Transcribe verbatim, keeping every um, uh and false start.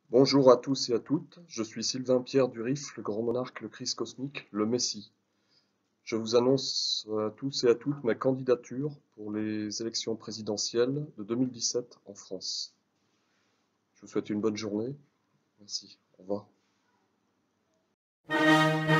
Bonjour à tous et à toutes, je suis Sylvain Pierre Durif, le grand monarque, le Christ cosmique, le Messie. Je vous annonce à tous et à toutes ma candidature pour les élections présidentielles de deux mille dix-sept en France. Je vous souhaite une bonne journée. Merci. Au revoir.